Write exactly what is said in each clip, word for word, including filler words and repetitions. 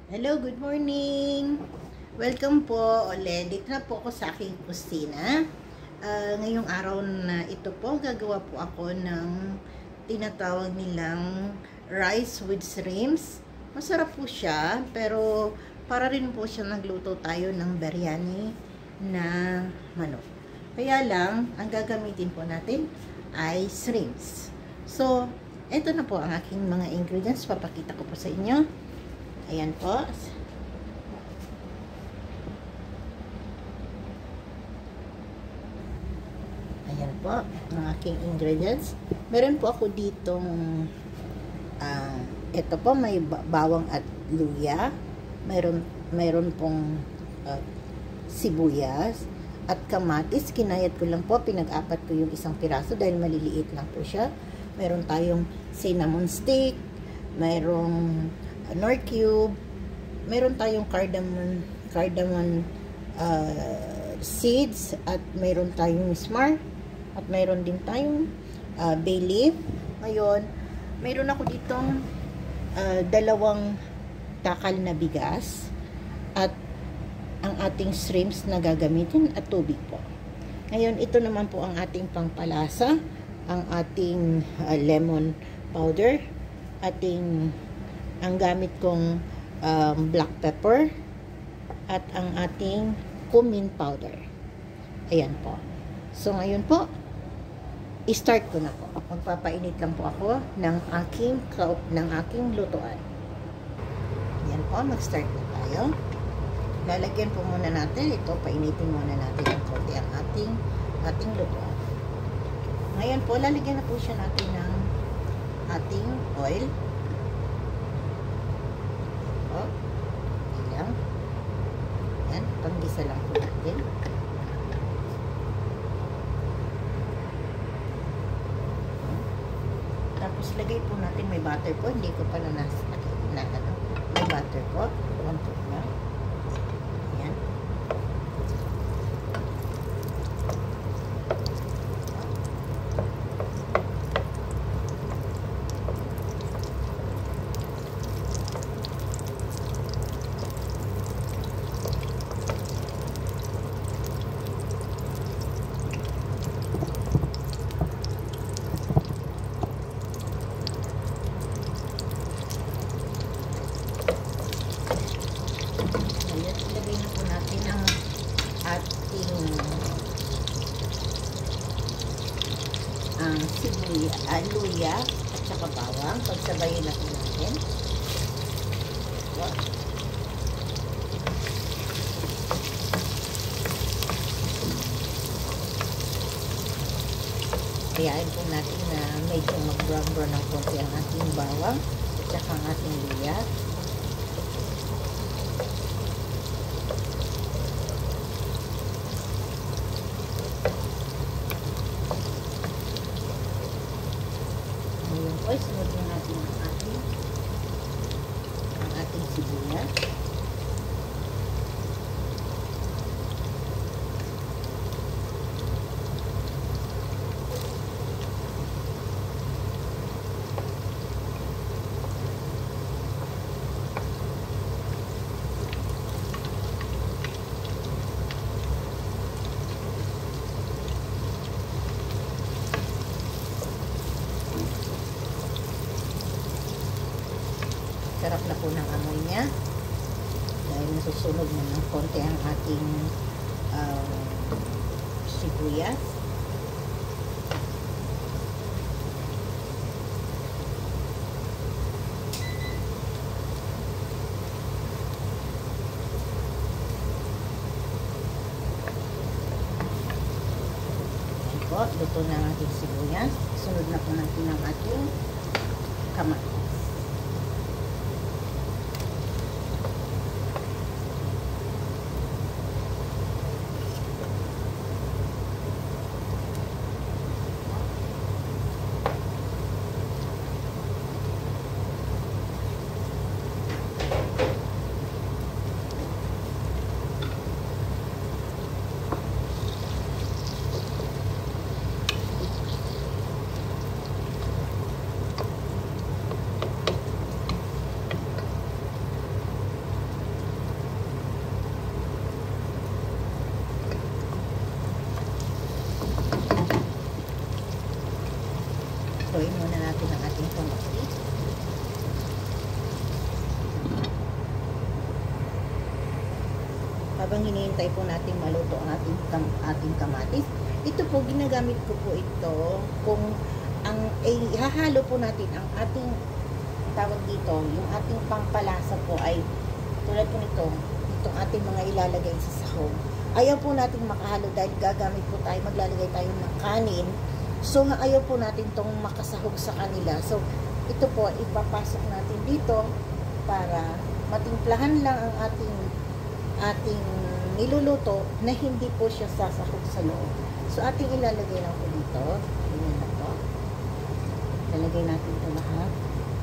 Hello, good morning! Welcome po ulit. Dito na po ako sa aking kusina. Uh, ngayong araw na ito po, gagawa po ako ng tinatawag nilang rice with shrimps. Masarap po siya, pero para rin po siya nagluto tayo ng biryani na manok. Kaya lang, ang gagamitin po natin ay shrimps. So, ito na po ang aking mga ingredients. Papakita ko po sa inyo. Ayan po. Ayan po ang aking ingredients. Meron po ako ditong uh, ito po, may bawang at luya. Meron, meron pong uh, sibuyas at kamatis. Kinayat ko lang po. Pinag-apat ko yung isang piraso dahil maliliit lang po siya. Meron tayong cinnamon stick. Merong nor cube, meron tayong cardamom, cardamom uh, seeds, at meron tayong smar, at meron din tayong uh, bay leaf. Ngayon, meron ako ditong uh, dalawang takal na bigas, at ang ating shrimps na gagamitin at tubig po. Ngayon, ito naman po ang ating pangpalasa, ang ating uh, lemon powder, ating ang gamit kong um, black pepper, at ang ating cumin powder. Ayan po. So, ngayon po, i-start ko na po. Magpapainit lang po ako ng aking, ng aking lutuan. Ayan po, mag-start na tayo. Lalagyan po muna natin ito, painitin muna natin ng konti ang ating, ating lutuan. Ngayon po, lalagyan na po siya natin ng ating oil. Ayan. Ayan. Panggisa lang po natin. Tapos lagay po natin, may butter po. Hindi ko pala nasa na, ano, may butter po. One po na. Ayan. ang sibuyas, uh, luya at saka bawang. Pagsabayin na po natin. Wow. Kayain po natin na medyo mag-brown-brown ng konti ang ating bawang at saka ang ating luya. Ngayon po, sunod na natin ang ating ang ating sibuyas. Sarap na po ng amoy niya dahil nasusunog na ng konti ang ating uh, sibuyas. Ayan po, luto na ang ating sibuyas. Sunod na po natin ang ating kamatis. habang hinihintay po natin maluto ang ating, kam ating kamatis. Ito po, ginagamit ko po ito kung ang eh, hahalo po natin ang ating tawag dito, yung ating pangpalasa po ay tulad po nito, itong ating mga ilalagay sa sahog. Ayaw po natin makahalo dahil gagamit po tayo, maglalagay tayo ng kanin. So, ayaw po natin itong makasahog sa kanila. So, ito po, ipapasok natin dito para matimplahan lang ang ating ating niluluto na hindi po siya sasahog sa loob. So, ating ilalagay lang po dito. Ganyan na po. Ilalagay natin ito lahat.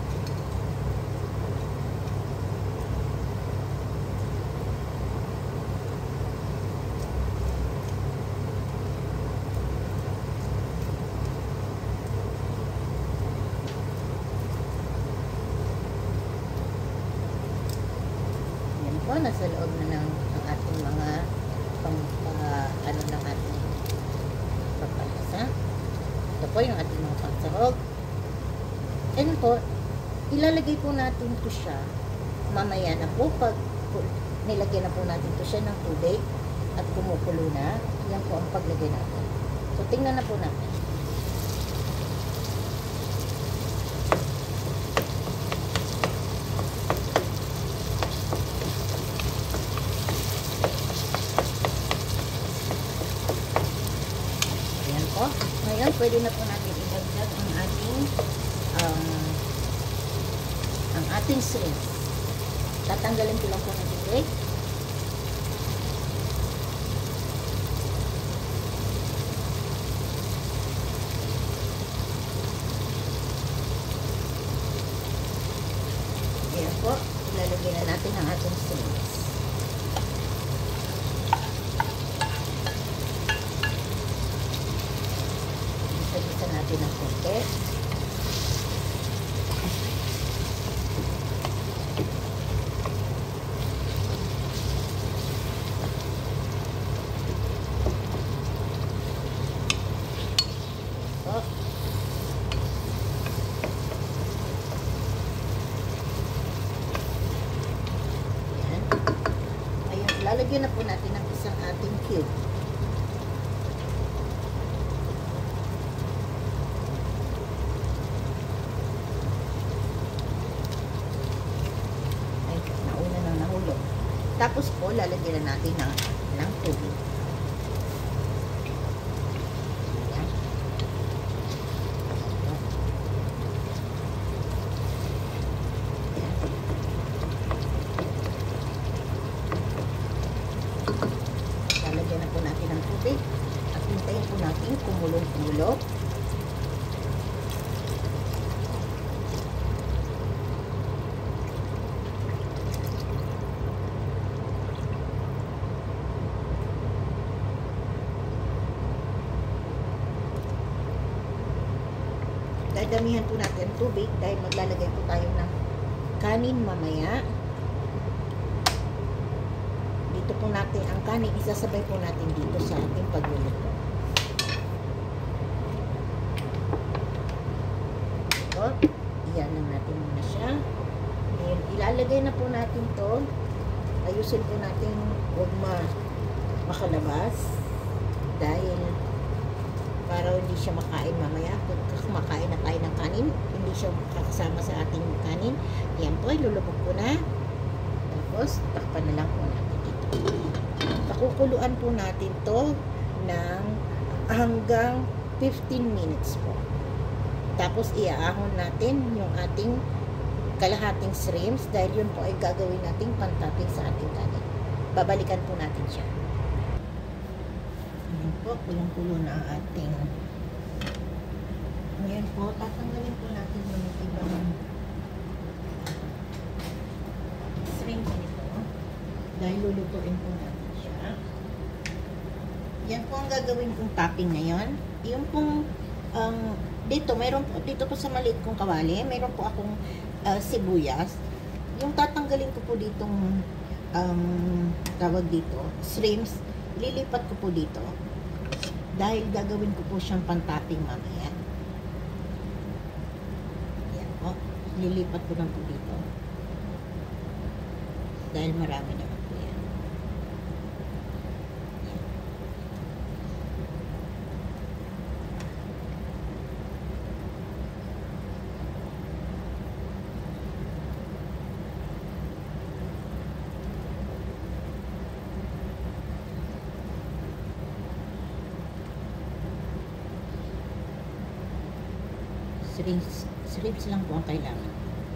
Po, nasa loob na ng ang ating mga pang, uh, ano ng ating pagpalasa. Ito po yung ating mga pangsahog. And po, ilalagay po natin ito siya mamaya na po pag po, nilagyan na po natin ito siya ng tubig at kumukulo na. Yan po ang paglagay natin. So, tingnan na po natin. Ngayon, pwede na po natin idagdag ang ating um, ang ating shrimp. Tatanggalin ko lang po ng tubig. Ayan po, ilalagay na natin ang ating shrimp. Isa natin ang konti. So, yan. Ayun, lalagyan na po natin ang isang ating cube. Tapos po, lalagyan na natin ng, ng tubig. Ayan. Ayan. Lalagyan na po natin ng tubig at hintayin po natin kumulong-kumulo. Dadamihan po natin ang tubig dahil maglalagay po tayo ng kanin mamaya. Dito po natin ang kanin, isasabay po natin dito sa ating pagluluto. Ito, iyan lang natin muna siya. Ngayon, ilalagay na po natin to. Ayusin po natin huwag ma makalabas dahil para hindi siya makain mamaya. Pag kumakain na tayo ng kanin, hindi siya makakasama sa ating kanin. Yan po, ilulubog ko na. Tapos, takpan na lang po natin dito. Pakukuluan po natin to ng hanggang fifteen minutes po. Tapos, iaahon natin yung ating kalahating shrimps dahil yun po ay gagawin nating pantopping sa ating kanin. Babalikan po natin siya. Ayan po, kulong-kulo na ang ating ayan po, tatanggalin po natin yung ibang shrimp nito dahil lulutuin po natin siya. Yan po ang gagawin kong topping ngayon. Yung pong um, dito, mayroon po, dito po sa maliit kong kawali, mayroon po akong uh, sibuyas. Yung tatanggalin ko po ditong um, tawag dito, shrimps, lilipat ko po dito dahil gagawin ko po siyang pan-topping mamaya. Yan po, lilipat ko lang po dito dahil marami naman po yan. Syringe, syringe lang po ang kailangan.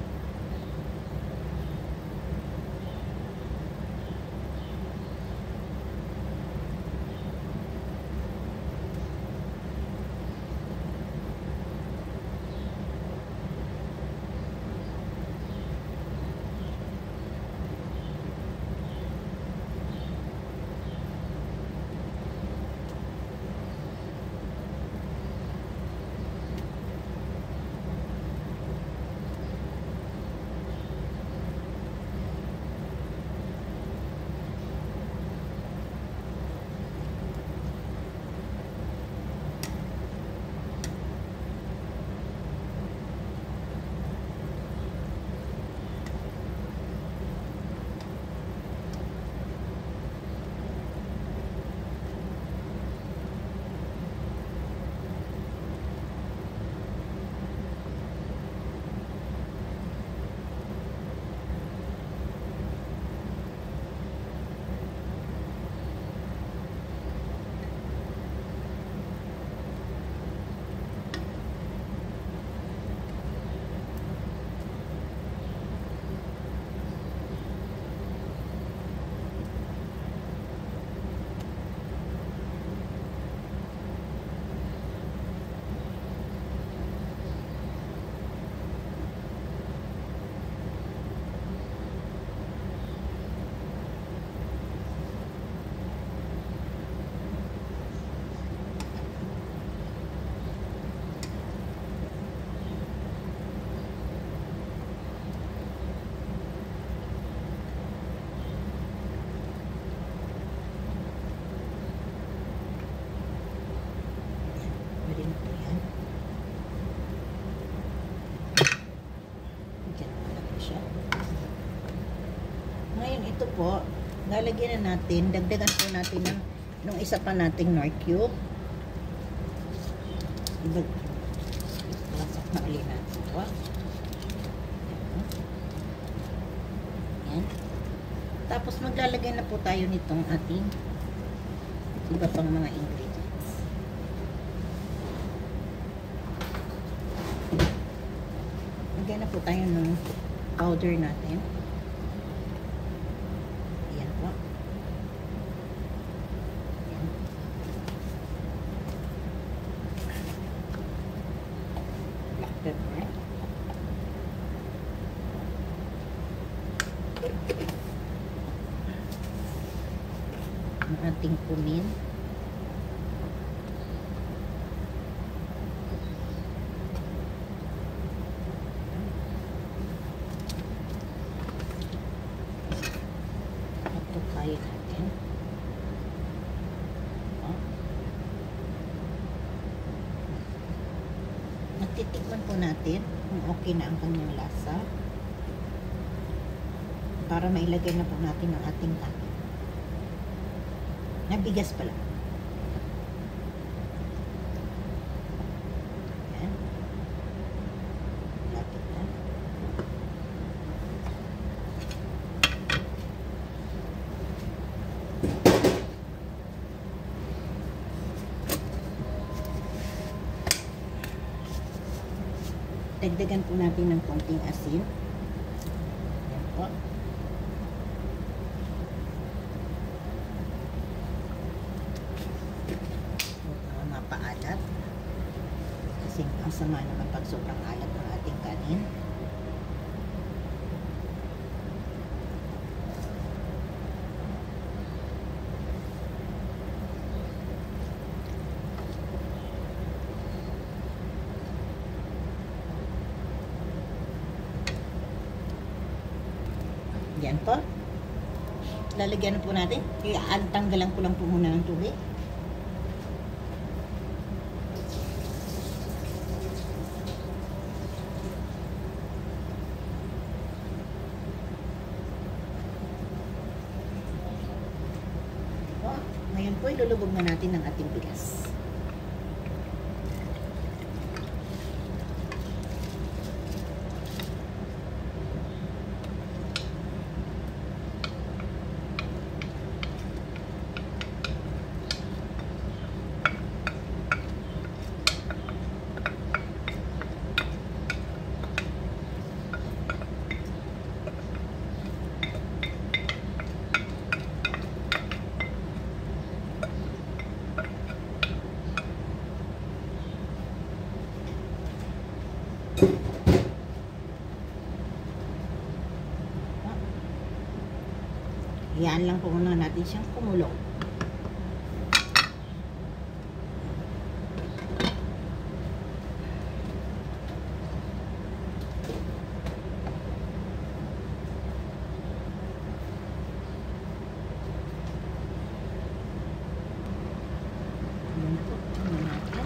Pwede na po yan. Diyan na po siya. Ngayon ito po, lalagyan na natin, dagdagan po natin ng nung isa pa nating Nor cube. Ibag, lasak na ulit natin ito. Yan. Tapos maglalagay na po tayo nitong ating iba pang mga ingredients. Lagyan na po tayo ng powder natin. Ayan po. Ayan. Black pepper. Ang ating kumin. Ito kaya natin. Oh. Nagtitikman po natin kung okay na ang kanyang lasa para mailagay na po natin ang ating kanin. Nabigas pala. Ayan. Lapit na. Dagdagan po natin ng konting asin. Ayan po. Paalat kasi ang sama naman pag sobrang alat ng ating kanin. Yan po, lalagyan na po natin, tanggalan ko lang po muna ng tubig. Ngayon po, ilulubog na natin ang ating bigas. Yan lang po muna natin siyang kumulo. Yan po, tingnan natin.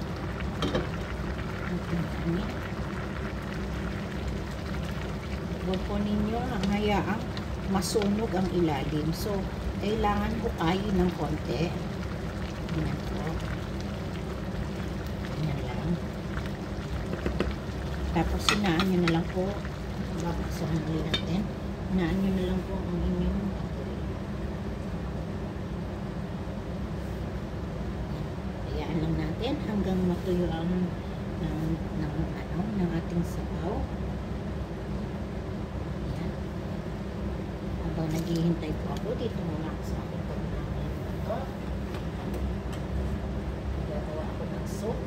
Huwag po ninyo ang hayaang masunog ang ilalim. So, kailangan hukayin ng konti. Yan po. Yan lang. Tapos, sinaan nyo na lang po. Babaksan ulit natin. Sinaan nyo na lang po ang inyong hayaan lang natin hanggang matuyo ang ng, ng, ano, ng ating sabaw. Habang naghihintay po ako, dito muna ako sa aking pagmamahal ito. Gagawa ako ng soup.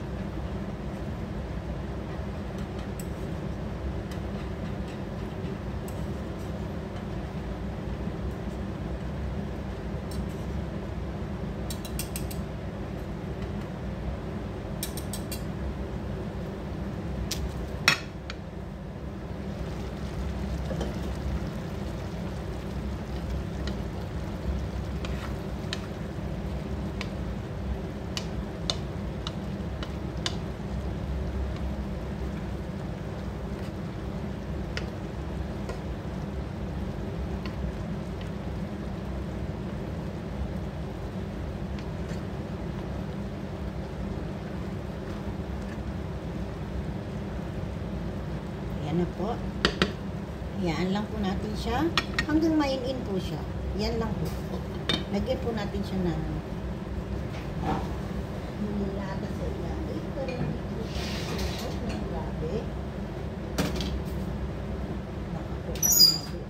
Yan na po. Yan lang po natin siya. Hanggang main-in po siya. Yan lang po. Lagyan po natin siya ng nilata sa ilalim. Pero hindi po siya ng grabe. Nakakuha na po.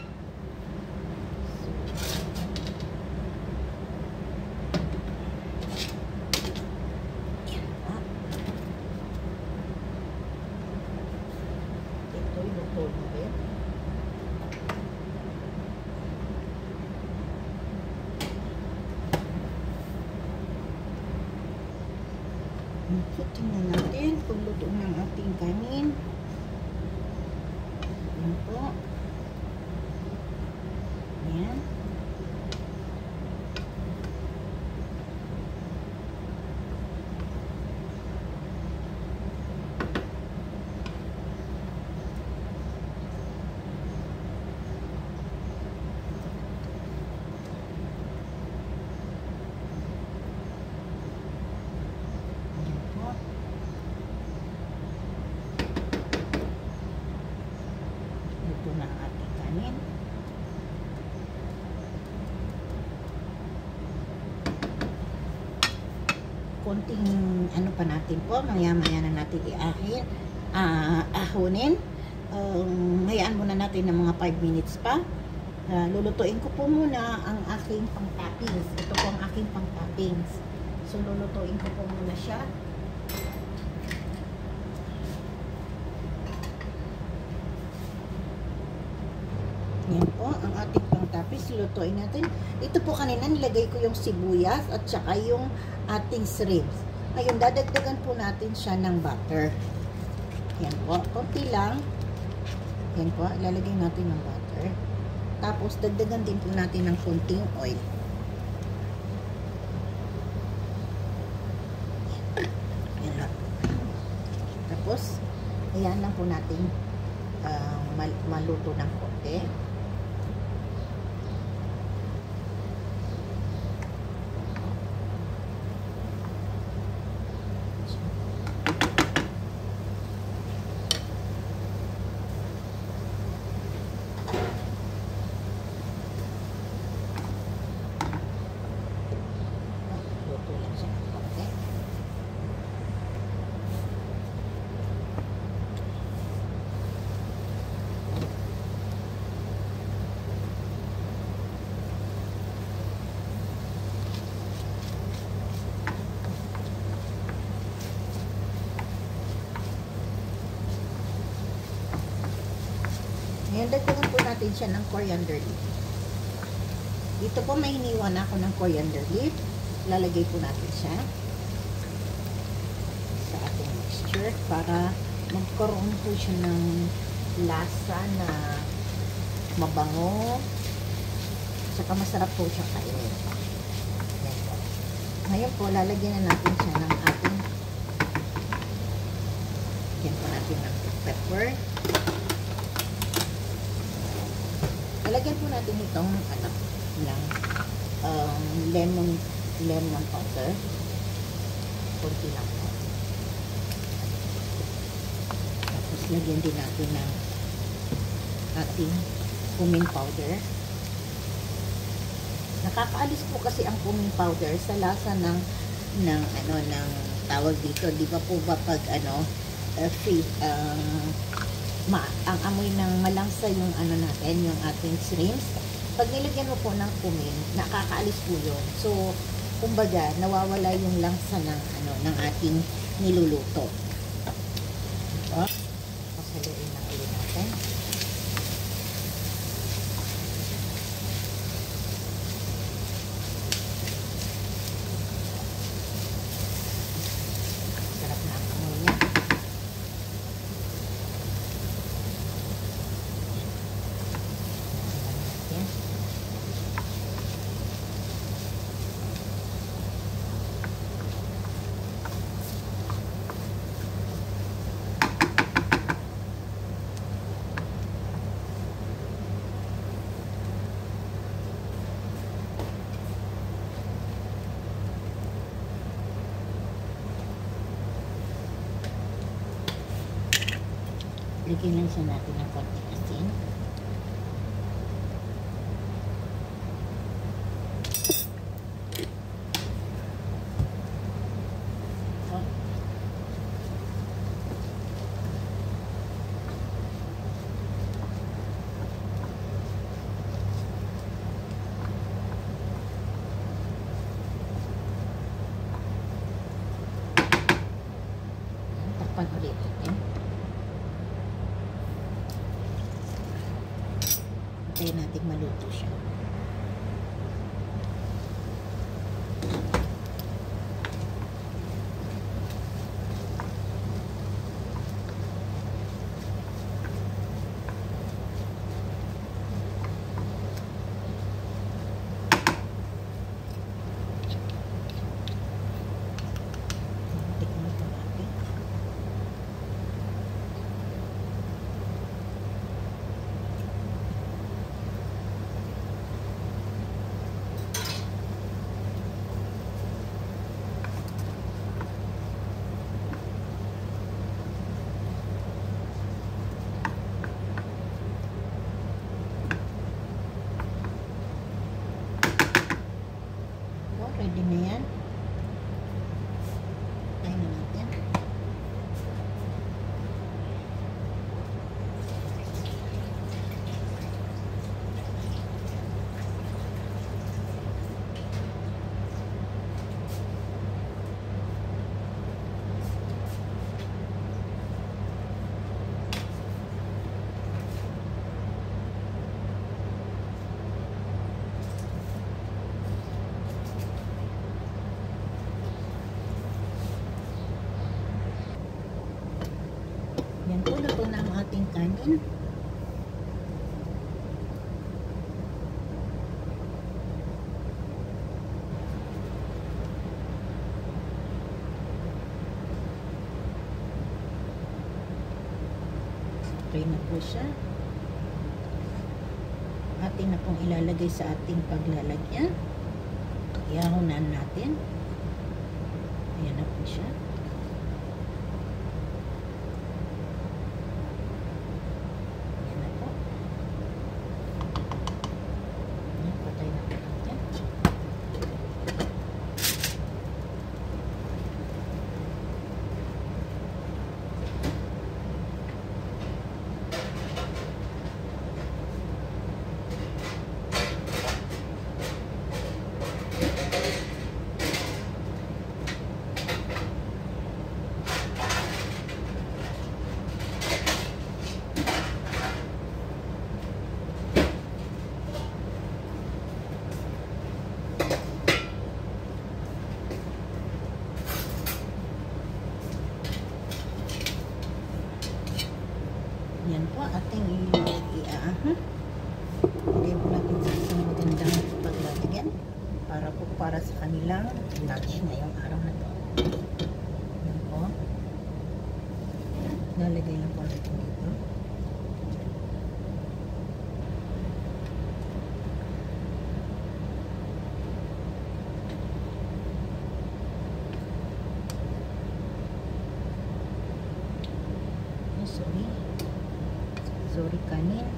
So, tingnan natin kung luto ng ating kanin. Yan po. Yan. Konting ano pa natin po, maya-maya na natin iahin, uh, ahunin. Um, hayaan muna natin ng mga five minutes pa. Uh, lulutuin ko po muna ang aking pang-toppings. Ito po ang aking pang-toppings. So, lulutuin ko po muna siya. Yan po, ang ating pang-toppings. Lulutuin natin. Ito po kanina, nilagay ko yung sibuyas at saka yung ating shrimps. Ngayon, dadagdagan po natin siya ng butter. Yan po, konti lang. Yan po, ilalagay natin ng butter. Tapos, dagdagan din po natin ng konting oil. Yan lang. Tapos, ayan lang po natin uh, mal maluto ng konti. Ngayon, dagdagan po natin siya ng coriander leaf. Dito po may hiniwan ako ng coriander leaf. Lalagay po natin siya sa ating mixture para magkaroon po siya ng lasa na mabango. Saka masarap po siya kainin. Ngayon po, lalagyan na natin siya ng ating lagyan po natin ng pepper. Lalagyan po natin itong ano, ng um, lemon lemon powder. Kunti lang po. Tapos lagyan din natin ng ating cumin powder. Nakakaalis po kasi ang cumin powder sa lasa ng ng ano ng tawag dito, di ba po ba pag ano uh, free, uh, ma ang amoy ng malangsa yung ano natin, yung ating shrimps. Pag nilagyan mo po ng cumin, nakakaalis po yun. So, kumbaga, nawawala yung langsa ng ano ng ating niluluto. Ito. Pasaluin na ulit natin. Lagyan lang siya natin ng konti asin. So, takpan ulit natin. Kaya natin maluto siya. Tikman po natin. Ready na yan. Tayo na natin. Yan po, luto na ang ating kanin. Okay na po siya. Atin na pong ilalagay sa ating paglalagyan. Ihahunan natin. Ayan na po siya. kanilang lunch ngayong araw na to. Yan po. Nalagay lang po natin dito. Oh, sorry. Sorry kanin.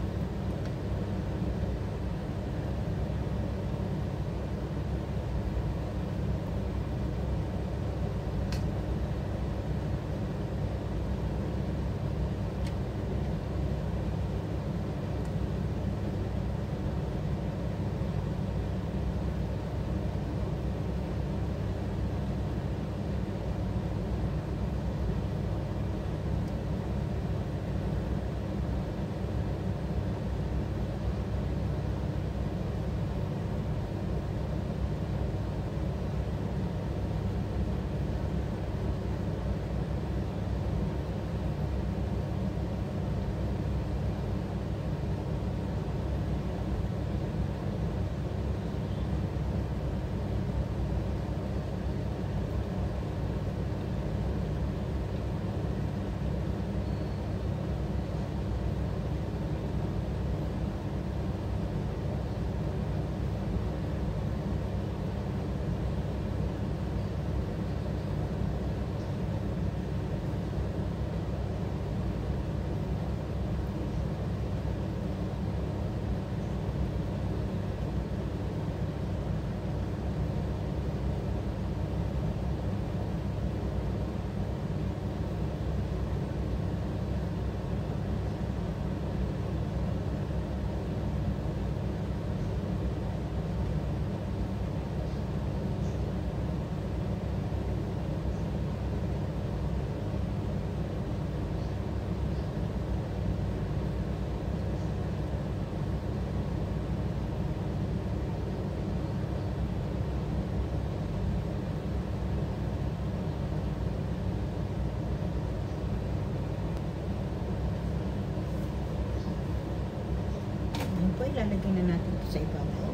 Ilalagay na natin ito sa ibabaw.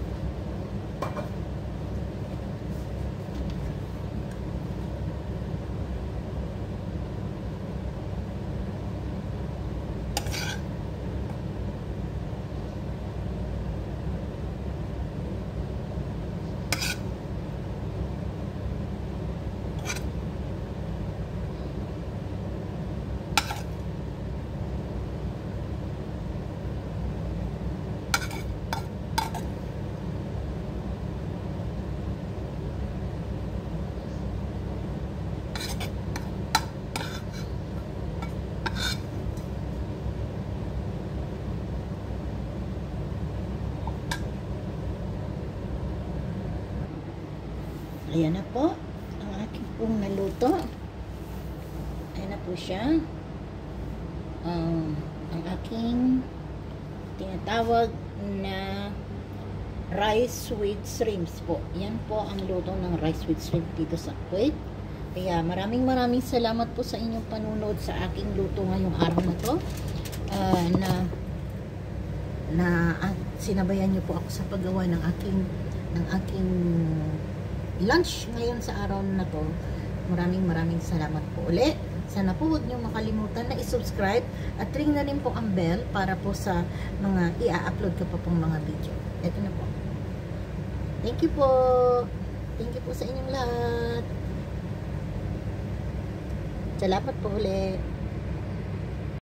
Ayan na po ang aking pong naluto. Ayan na po siya. Um, ang aking tinatawag na rice with shrimps po. Yan po ang luto ng rice with shrimp dito sa Kuwait. Kaya maraming maraming salamat po sa inyong panunod sa aking luto ngayong araw na to. Uh, na na uh, sinabayan niyo po ako sa paggawa ng aking ng aking lunch ngayon sa araw na to. Maraming maraming salamat po ulit. Sana po huwag niyo makalimutan na i-subscribe at ring na rin po ang bell para po sa mga i-upload ko pa pong mga video. Ito na po. Thank you po. Thank you po sa inyong lahat. Salamat po ulit.